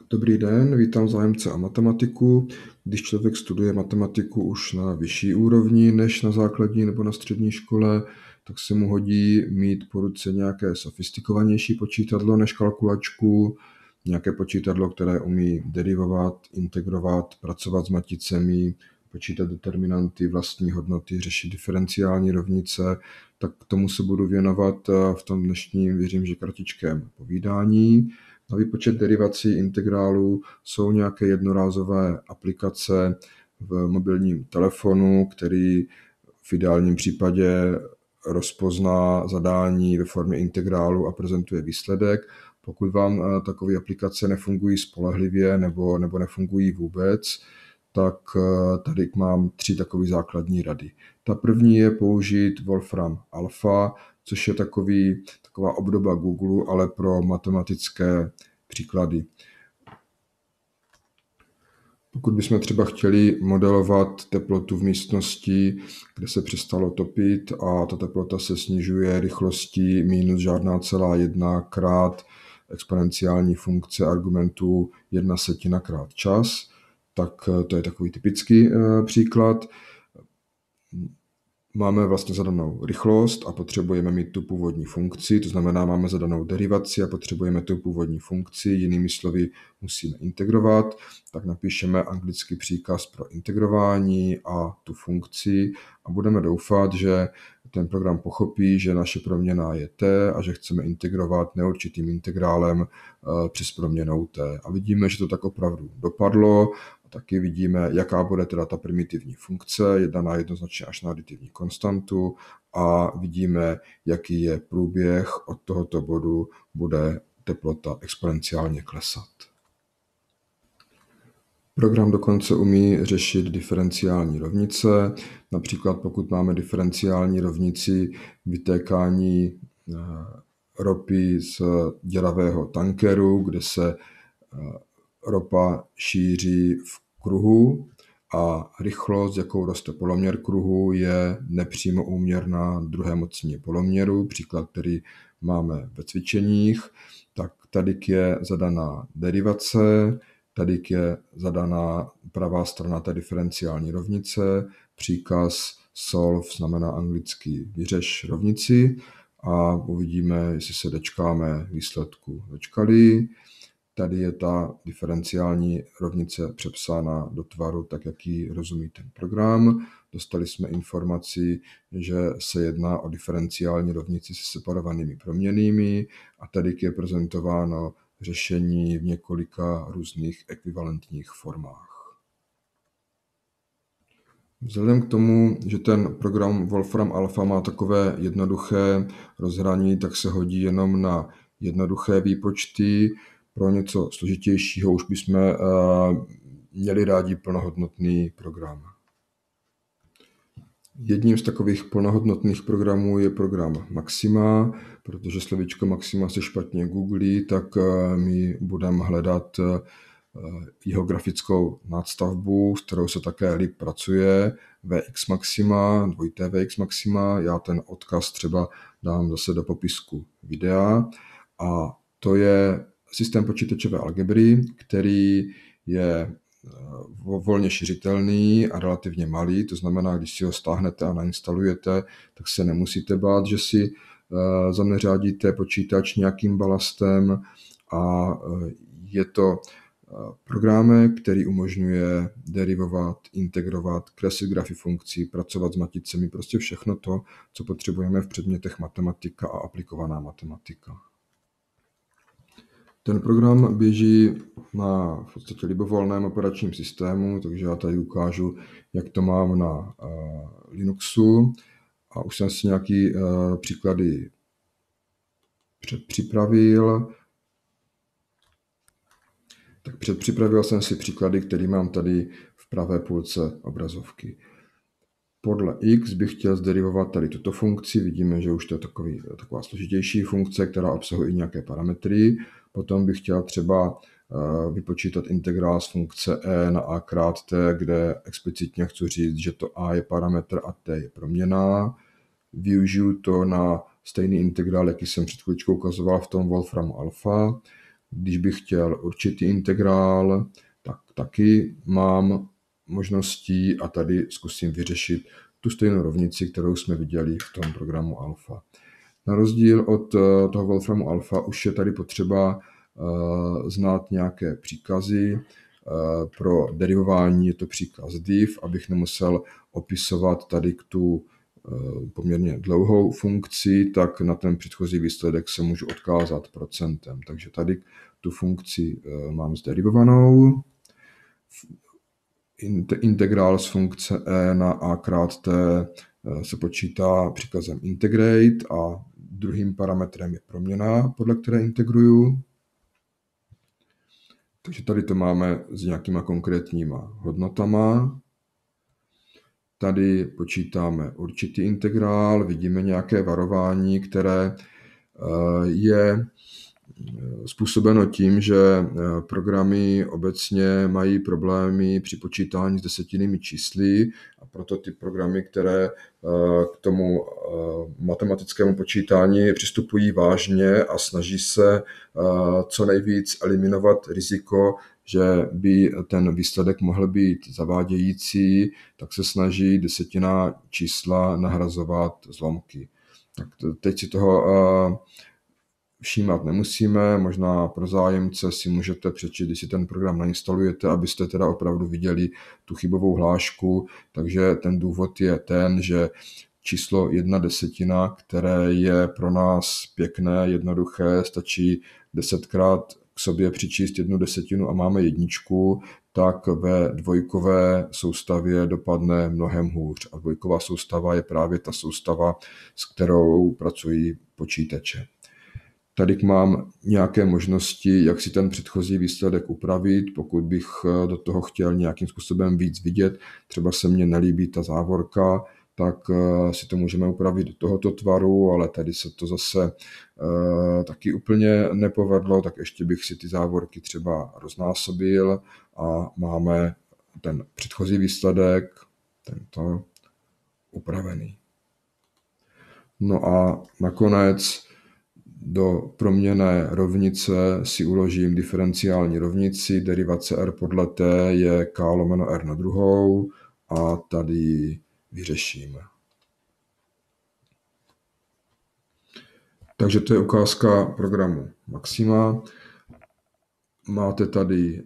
Dobrý den, vítám zájemce o matematiku. Když člověk studuje matematiku už na vyšší úrovni než na základní nebo na střední škole, tak se mu hodí mít po ruce nějaké sofistikovanější počítadlo než kalkulačku, nějaké počítadlo, které umí derivovat, integrovat, pracovat s maticemi, počítat determinanty, vlastní hodnoty, řešit diferenciální rovnice, tak k tomu se budu věnovat v tom dnešním, věřím, že kratičkém povídání. Na výpočet derivací integrálů jsou nějaké jednorázové aplikace v mobilním telefonu, který v ideálním případě rozpozná zadání ve formě integrálu a prezentuje výsledek. Pokud vám takové aplikace nefungují spolehlivě nebo nefungují vůbec, tak tady mám 3 takové základní rady. Ta první je použít Wolfram Alpha, což je taková obdoba Google, ale pro matematické příklady. Pokud bychom třeba chtěli modelovat teplotu v místnosti, kde se přestalo topit a ta teplota se snižuje rychlostí minus žádná celá 1 krát exponenciální funkce argumentu 1/7 krát čas, tak to je takový typický příklad. Máme vlastně zadanou rychlost a potřebujeme mít tu původní funkci, to znamená, máme zadanou derivaci a potřebujeme tu původní funkci, jinými slovy musíme integrovat, tak napíšeme anglický příkaz pro integrování a tu funkci a budeme doufat, že ten program pochopí, že naše proměnná je t a že chceme integrovat neurčitým integrálem přes proměnnou t. A vidíme, že to tak opravdu dopadlo. Taky vidíme, jaká bude teda ta primitivní funkce, daná jednoznačně až na aditivní konstantu a vidíme, jaký je průběh od tohoto bodu, bude teplota exponenciálně klesat. Program dokonce umí řešit diferenciální rovnice, například pokud máme diferenciální rovnici vytékání ropy z děravého tankeru, kde se ropa šíří v kruhu a rychlost, jakou roste poloměr kruhu, je nepřímo úměrná druhé mocnině poloměru, příklad, který máme ve cvičeních, tak tady je zadaná derivace, tady je zadaná pravá strana té diferenciální rovnice, příkaz solve znamená anglicky vyřeš rovnici a uvidíme, jestli se dočkáme výsledku. Dočkali. Tady je ta diferenciální rovnice přepsána do tvaru, tak jak ji rozumí ten program. Dostali jsme informaci, že se jedná o diferenciální rovnici se separovanými proměnnými a tady je prezentováno řešení v několika různých ekvivalentních formách. Vzhledem k tomu, že ten program Wolfram Alpha má takové jednoduché rozhraní, tak se hodí jenom na jednoduché výpočty. Pro něco složitějšího už bychom měli rádi plnohodnotný program. Jedním z takových plnohodnotných programů je program Maxima, protože slovíčko Maxima se špatně googlí, tak my budeme hledat jeho grafickou nadstavbu, s kterou se také líp pracuje, VX Maxima, dvojité VX Maxima. Já ten odkaz třeba dám zase do popisku videa. A to je systém počítačové algebry, který je volně šiřitelný a relativně malý, to znamená, když si ho stáhnete a nainstalujete, tak se nemusíte bát, že si zaneřádíte počítač nějakým balastem a je to programek, který umožňuje derivovat, integrovat, kreslit grafy funkcí, pracovat s maticemi, prostě všechno to, co potřebujeme v předmětech matematika a aplikovaná matematika. Ten program běží na v podstatě libovolném operačním systému, takže já tady ukážu, jak to mám na Linuxu a už jsem si nějaký příklady předpřipravil. Tak předpřipravil jsem si příklady, které mám tady v pravé půlce obrazovky. Podle x bych chtěl zderivovat tady tuto funkci, vidíme, že už to je taková složitější funkce, která obsahuje i nějaké parametry. Potom bych chtěl třeba vypočítat integrál z funkce e na a krát t, kde explicitně chci říct, že to a je parametr a t je proměnná. Využiju to na stejný integrál, jaký jsem před chvíličkou ukazoval v tom Wolframu Alpha. Když bych chtěl určitý integrál, tak taky mám možností a tady zkusím vyřešit tu stejnou rovnici, kterou jsme viděli v tom programu alfa. Na rozdíl od toho Wolframu alfa už je tady potřeba znát nějaké příkazy. Pro derivování je to příkaz div, abych nemusel opisovat tady tu poměrně dlouhou funkci, tak na ten předchozí výsledek se můžu odkázat procentem. Takže tady tu funkci mám zderivovanou. Integrál z funkce e na a krát t se počítá příkazem integrate a druhým parametrem je proměna, podle které integruju. Takže tady to máme s nějakýma konkrétníma hodnotama. Tady počítáme určitý integrál, vidíme nějaké varování, které je způsobeno tím, že programy obecně mají problémy při počítání s desetinými čísly a proto ty programy, které k tomu matematickému počítání přistupují vážně a snaží se co nejvíc eliminovat riziko, že by ten výsledek mohl být zavádějící, tak se snaží desetinná čísla nahrazovat zlomky. Tak teď si toho všímat nemusíme, možná pro zájemce si můžete přečíst, když si ten program nainstalujete, abyste teda opravdu viděli tu chybovou hlášku, takže ten důvod je ten, že číslo 1/10, které je pro nás pěkné, jednoduché, stačí 10krát k sobě přičíst 1/10 a máme jedničku, tak ve dvojkové soustavě dopadne mnohem hůř. A dvojková soustava je právě ta soustava, s kterou pracují počítače. Tady mám nějaké možnosti, jak si ten předchozí výsledek upravit, pokud bych do toho chtěl nějakým způsobem víc vidět. Třeba se mně nelíbí ta závorka, tak si to můžeme upravit do tohoto tvaru, ale tady se to zase taky úplně nepovedlo, tak ještě bych si ty závorky třeba roznásobil a máme ten předchozí výsledek, tento upravený. No a nakonec do proměnné rovnice si uložím diferenciální rovnici, derivace r podle t je k lomeno r na druhou a tady vyřeším. Takže to je ukázka programu Maxima. Máte tady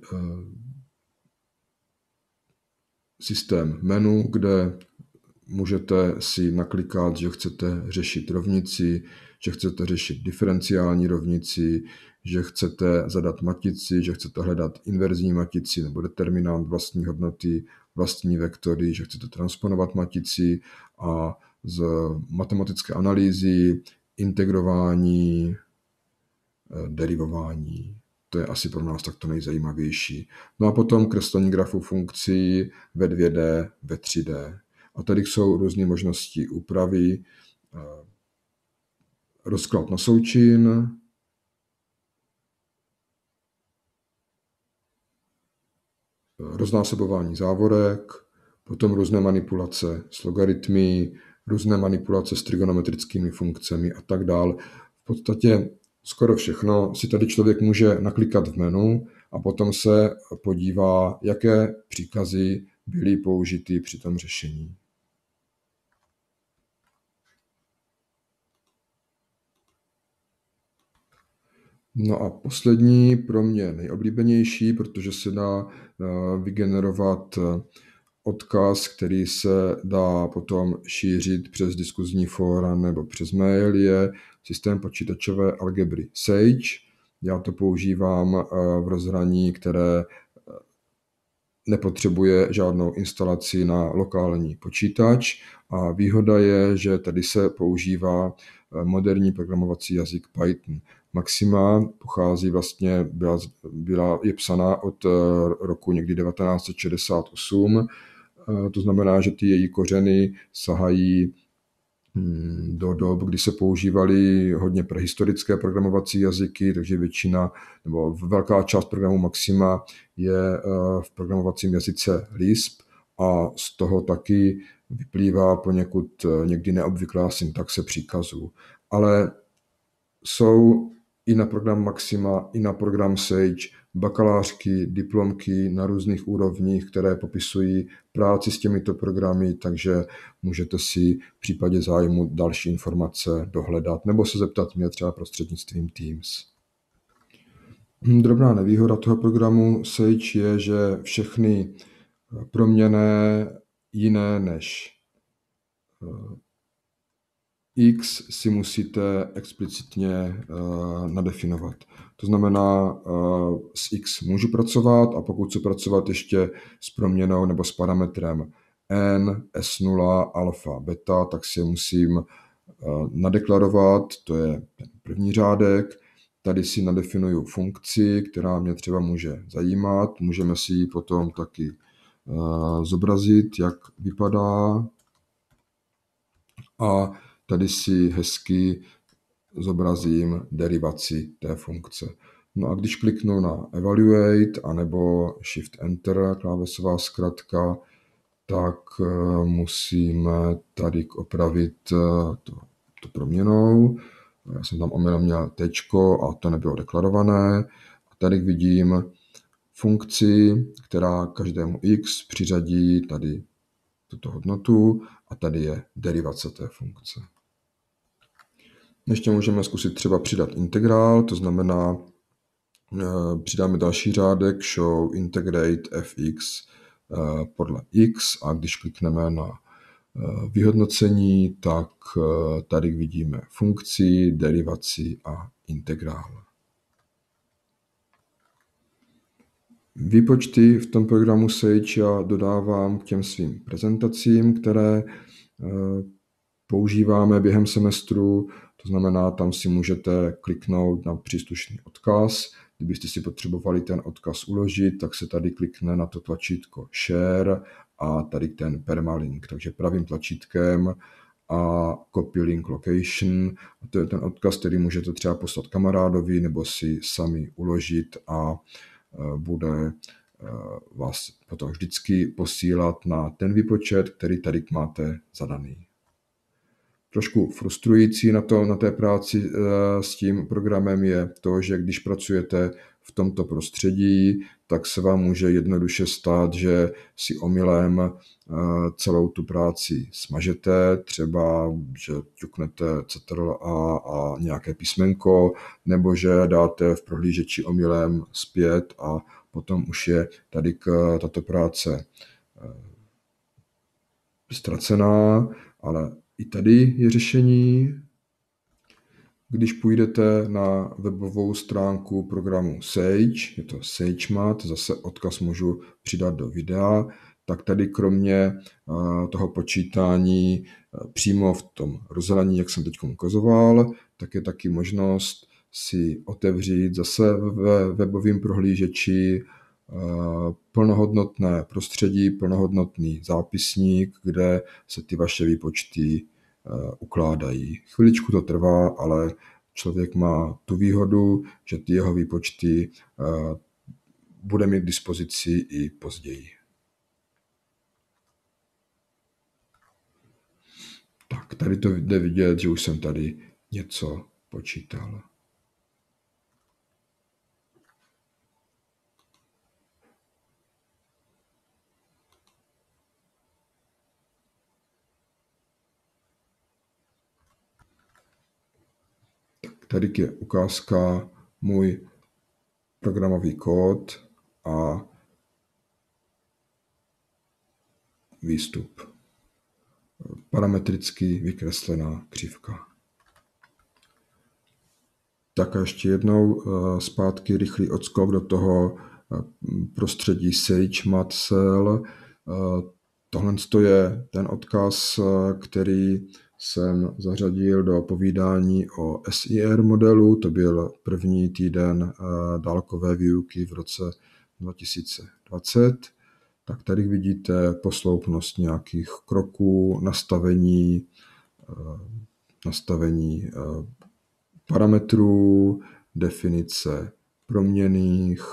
systém menu, kde můžete si naklikat, že chcete řešit rovnici, že chcete řešit diferenciální rovnici, že chcete zadat matici, že chcete hledat inverzní matici nebo determinant vlastní hodnoty, vlastní vektory, že chcete transponovat matici a z matematické analýzy, integrování, derivování. To je asi pro nás takto nejzajímavější. No a potom kreslení grafu funkcí ve 2D, ve 3D. A tady jsou různé možnosti úpravy, rozklad na součin, roznásobování závorek, potom různé manipulace s logaritmy, různé manipulace s trigonometrickými funkcemi a tak dál. V podstatě skoro všechno si tady člověk může naklikat v menu a potom se podívá, jaké příkazy byly použity při tom řešení. No a poslední, pro mě nejoblíbenější, protože se dá vygenerovat odkaz, který se dá potom šířit přes diskuzní fóra nebo přes mail, je systém počítačové algebry Sage. Já to používám v rozhraní, které nepotřebuje žádnou instalaci na lokální počítač a výhoda je, že tady se používá moderní programovací jazyk Python. Maxima pochází vlastně, je psaná od roku někdy 1968, to znamená, že ty její kořeny sahají do dob, kdy se používaly hodně prehistorické programovací jazyky, takže většina nebo velká část programu Maxima je v programovacím jazyce Lisp a z toho taky vyplývá poněkud někdy neobvyklá syntaxe příkazů. Ale jsou i na program Maxima, i na program Sage, bakalářky, diplomky na různých úrovních, které popisují práci s těmito programy, takže můžete si v případě zájmu další informace dohledat nebo se zeptat mě třeba prostřednictvím Teams. Drobná nevýhoda toho programu Sage je, že všechny proměnné jiné než X si musíte explicitně nadefinovat. To znamená, s X můžu pracovat a pokud chci pracovat ještě s proměnou nebo s parametrem N, S0, alfa, beta, tak si je musím nadeklarovat, to je ten první řádek. Tady si nadefinuju funkci, která mě třeba může zajímat. Můžeme si ji potom taky zobrazit, jak vypadá. A tady si hezky zobrazím derivaci té funkce. No a když kliknu na Evaluate anebo Shift Enter, klávesová zkratka, tak musíme tady opravit to proměnou. Já jsem tam omylem měl tečko a to nebylo deklarované. A tady vidím funkci, která každému x přiřadí tady tuto hodnotu a tady je derivace té funkce. Ještě můžeme zkusit třeba přidat integrál, to znamená, přidáme další řádek show integrate fx podle x a když klikneme na vyhodnocení, tak tady vidíme funkci, derivaci a integrál. Výpočty v tom programu Sage já dodávám k těm svým prezentacím, které používáme během semestru, to znamená, tam si můžete kliknout na příslušný odkaz. Kdybyste si potřebovali ten odkaz uložit, tak se tady klikne na to tlačítko Share a tady ten permalink. Takže pravým tlačítkem a copy link location. A to je ten odkaz, který můžete třeba poslat kamarádovi nebo si sami uložit a bude vás potom vždycky posílat na ten výpočet, který tady máte zadaný. Trošku frustrující na té práci s tím programem je to, že když pracujete v tomto prostředí, tak se vám může jednoduše stát, že si omylem celou tu práci smažete, třeba, že ťuknete Ctrl+A a nějaké písmenko, nebo že dáte v prohlížeči omylem zpět a potom už je tady tato práce ztracená, ale i tady je řešení. Když půjdete na webovou stránku programu Sage, je to SageMath, zase odkaz můžu přidat do videa, tak tady kromě toho počítání přímo v tom rozhraní, jak jsem teď ukazoval, tak je taky možnost si otevřít zase ve webovém prohlížeči plnohodnotné prostředí, plnohodnotný zápisník, kde se ty vaše výpočty ukládají. Chviličku to trvá, ale člověk má tu výhodu, že ty jeho výpočty bude mít k dispozici i později. Tak, tady to jde vidět, že už jsem tady něco počítal. Tady je ukázka můj programový kód a výstup. Parametricky vykreslená křivka. Tak a ještě jednou zpátky rychlý odskok do toho prostředí SageMath Cell. Tohle je ten odkaz, který jsem zařadil do povídání o SIR modelu. To byl první týden dálkové výuky v roce 2020. Tak tady vidíte posloupnost nějakých kroků, nastavení parametrů, definice proměnných,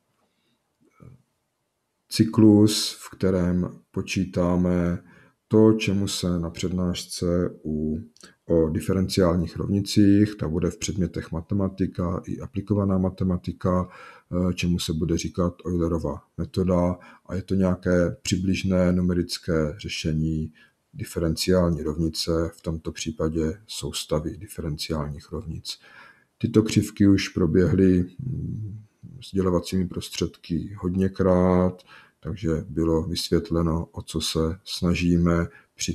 cyklus, v kterém počítáme to, čemu se na přednášce u o diferenciálních rovnicích, ta bude v předmětech matematika i aplikovaná matematika, čemu se bude říkat Eulerova metoda a je to nějaké přibližné numerické řešení diferenciální rovnice, v tomto případě soustavy diferenciálních rovnic. Tyto křivky už proběhly sdělovacími prostředky hodněkrát, takže bylo vysvětleno, o co se snažíme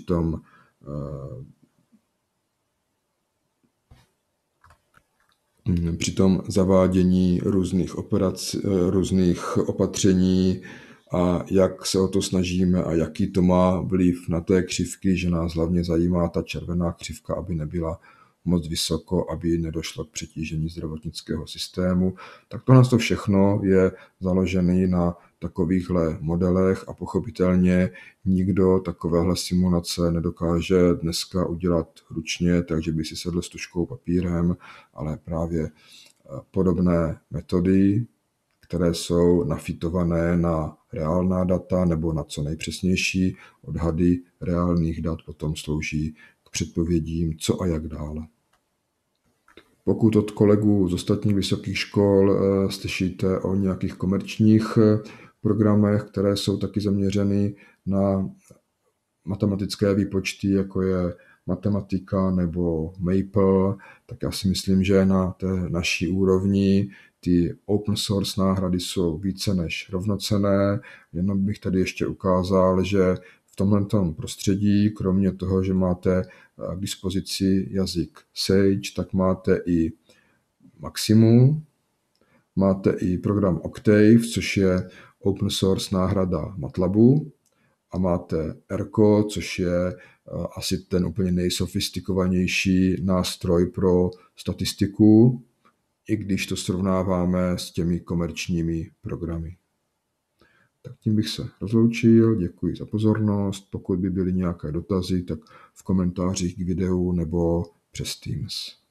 při tom zavádění různých opatření a jak se o to snažíme a jaký to má vliv na té křivky, že nás hlavně zajímá ta červená křivka, aby nebyla moc vysoko, aby nedošlo k přetížení zdravotnického systému. Tak tohle všechno je založené na takovýchhle modelech a pochopitelně nikdo takovéhle simulace nedokáže dneska udělat ručně, takže by si sedl s tužkou papírem, ale právě podobné metody, které jsou nafitované na reálná data nebo na co nejpřesnější odhady reálných dat, potom slouží k předpovědím, co a jak dále. Pokud od kolegů z ostatních vysokých škol slyšíte o nějakých komerčních programech, které jsou taky zaměřeny na matematické výpočty, jako je matematika nebo Maple, tak já si myslím, že na té naší úrovni ty open source náhrady jsou více než rovnocenné. Jenom bych tady ještě ukázal, že v tomto prostředí, kromě toho, že máte k dispozici jazyk Sage, tak máte i Maximu, máte i program Octave, což je open source náhrada MATLABu, a máte ERCO, což je asi ten úplně nejsofistikovanější nástroj pro statistiku, i když to srovnáváme s těmi komerčními programy. Tak tím bych se rozloučil, děkuji za pozornost. Pokud by byly nějaké dotazy, tak v komentářích k videu nebo přes Teams.